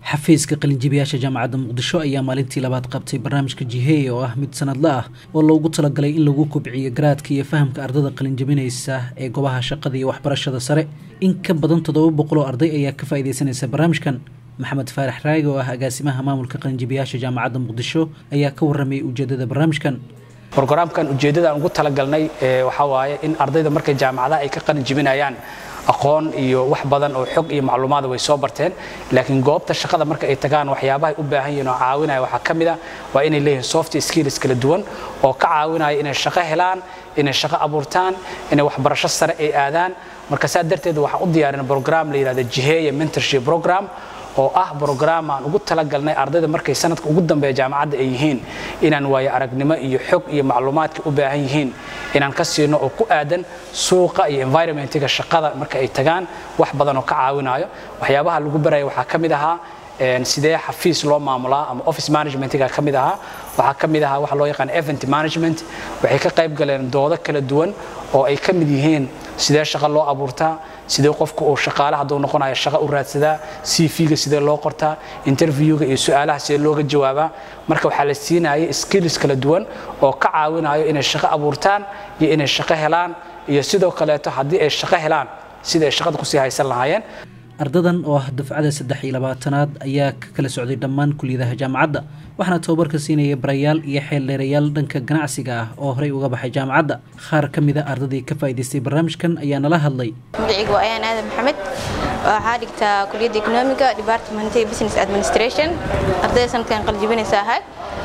xafiiska qalinjibiyaasha jaamacadda muqdisho ayaa maalintii labaad qabtay barnaamijka jiheeye oo ah mid sanadle ah oo loogu talagalay in lagu kobciyo garaadka iyo fahamka ardada qalinjibinaysa ee goobaha shaqada iyo waxbarashada sare. in ka badan 700 oo arday ayaa ka faa'iideysanaysa barnaamijkan. maxamed faarax raagi oo ah agaasimaha maamulka qalinjibiyaasha jaamacadda muqdisho ayaa ka warramay ujeedada barnaamijkan. Programkan ujeedada aan ugu talagalnay waxa waaye in ardayda markay jaamacadaha ay ka qalinjibinayaan aqoon iyo wax badan oo xog iyo macluumaad way soo barteen, laakiin goobta shaqada marka ay tagaan waxyaabaha u baahan yihiin oo caawinaya waxa kamid ah waa inay leeyihiin soft skills kala duwan oo ka caawinaya inay shaqo helaan, inay shaqo abuurtaan, inay waxbarasho sare ay aadaan. marka saa darteed waxaan u diyaarinay program la yiraahdo Jiheeye Mentorship Program oo ah program aan ugu talagalnay ardayda markay sanadka ugu dambeeya jaamacadda ay yihiin inaan waayo aragnimo iyo xog iyo macluumaadka u baahan yihiin inaan ka siino oo ku aadan suuqa iyo environmentiga shaqada marka ay tagaan wax badan oo ka caawinayo. waxyaabaha lagu barayo waxa kamid aha sidee xafiis loo maamulaa ama office managementiga kamid aha, waxa kamid aha wax loo yaqaan event management. waxay ka qayb galeen doodo kala duwan oo ay kamid yihiin sidee shaqo loo abuurtaa, sidee qofku uu shaqaalaha haduu noqonayo shaqo u raadsadaa, CV-ga sidee loo qortaa, interview-ga iyo su'aalaha sidee looga jawaabaa. marka waxa la siinayay skills kala duwan oo ka caawinayo inay shaqo abuurtaan iyo inay shaqo helaan, iyo sidoo kale haddii ay shaqo helaan sida ay shaqada ku sii haysan lahaayeen. ardadan oo ah dafcada 23aad ayaa ka kala socday dhammaan kulliyadaha jaamacadda, waxaana tababarka siinayay barayaal iyo xeeldheerayaal dhanka ganacsiga ah oo horey uga baxay jaamacadda. qaar ka mid ah ardadii ka faa'iideystay barnaamijkan ayaa nala hadlay. magacaygu waa Ayaan Aadan Maxamed, waxaa dhigtaa kulliyadda Economiga, Department of Business Administration. ardayda sanadkan qalinjibinaysa ahay.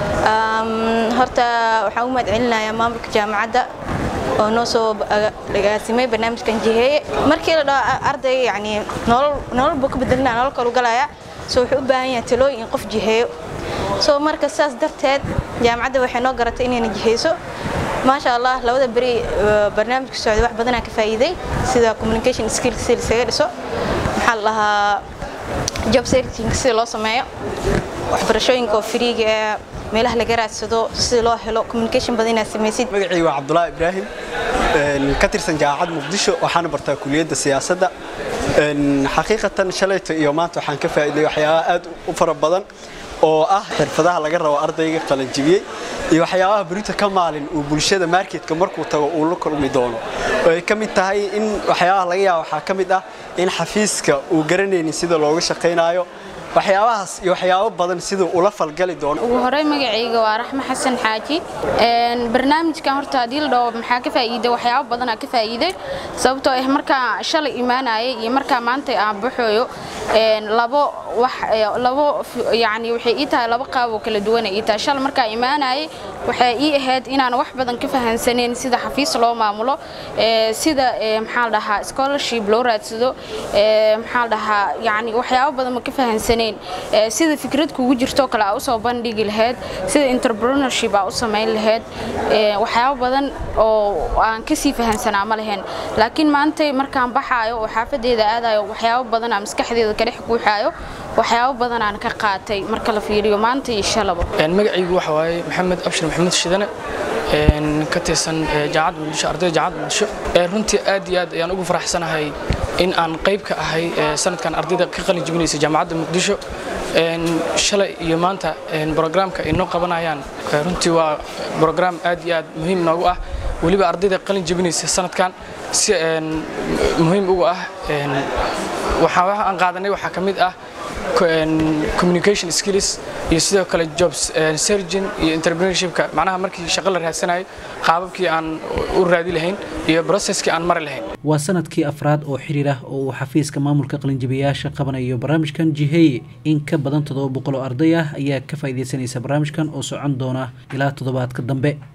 horta waxaan u mahadcelinayaa maamulka jaamacadda oo noo soo agaasimay barnaamijkan Jiheeye. markii la dhaho arday yani nolol buu ka bedelnaa, nolol kale u galaya, soo wuxuu u baahan yahay talooyin qof jiheeyo. soo marka saas darteed jaamacadda waxay noo garatay inay jiheyso. maasha Allah labada bari barnaamijka socday wax badan ka faa'iiday, sida communication skills isaga dhiso, maxaa la job searching si loo sameeyo, waxbarashooyinka firiiga meelaha laga raadsado si loo helo communication badan ay sameeysid. magacaygu waa Cabdullaahi Ibraahim, ka tirsan jaamacadda Muqdisho, waxaan bartaa kulliyadda siyaasadda. xaqiiqatan shalayto iyo maanta waxaan ka faa'iiday waxyaabo aad u fara badan oo ah xirfadaha laga rabo ardayga qalinjibiyay iyo waxyaabaha berito ka maalin uu bulshada marketka markuu tago uu la kulmi doono. ay ka mid tahay in waxyaabaha laga yaabo waxa ka mid ah in xafiiska uu garanaynin sida looga shaqeynayo waxyaabahaas iyo waxyaabo badan sidoo ula falgali doono. ugu horey magacayga waa Raxma Xasan Xaaji. barnaamijkan horta hadii la dhaho maxaa ka faa'iiday waxyaabo badan ka faa'iiday, sababtoo ah marka shalay iimaanay iyo marka maanta aan baxayo labo yani waxay ii tahay laba qaab oo kala duwan. ii tahay shalay marka iimaanay waxay ii ahayd inaan wax badan ka fahansaneen sida xafiis loo maamulo, sida maxaa la dhahaa scholarship loo raadsado, maxaa la dhahaa yani waxyaabo badan ma ka fahansaneen sida fikrad kugu jirto kala u soo bandhigi lahayd, sida entrepreneurship u sameyn lahayd. waxyaabo badan oo aan ka sii fahansanaa ma lahayn, laakiin maanta markaan baxaayo oo xaafadeeda aadayo waxyaabo badan aan maskaxdeeda ka dhex guuxaayo, waxyaabo badan aan ka qaatay marka la fiiriyo maanta iyo shalaba. magacaygu waxa waaye Maxamed Abshir Maxamed Shidane, ka tirsan jaamacadda Muqdisho, ardayda jaamacadda Muqdisho. runtii aad iyo aad ayaan ugu faraxsanahay in aan qayb ka ahay sanadkan ardayda ka qalin jibinaysa jaamacadda Muqdisho. shalay iyo maanta programka ay noo qabanayaan runtii waa program aad iyo aad muhiim noogu ah, waliba ardayda qalin jibinaysa sanadkan si muhiim ugu ah. waxa aan qaadanay waxa kamid ah communication skills iyo sidoo kale jobs searching iyo entrepreneurship-ka, macnaha markii shaqo la raadsanayo qaababkii aan u raadi lahayn iyo processkii aan mari lahayn. waa sanadkii afraad oo xiriir ah oo uu xafiiska maamulka qalinjibiyaasha qabanayo barnaamijkan Jiheeye. in ka badan 700 oo arday ah ayaa ka faa'iideysanaysa barnaamijkan oo socon doona ilaa toddobaadka dambe.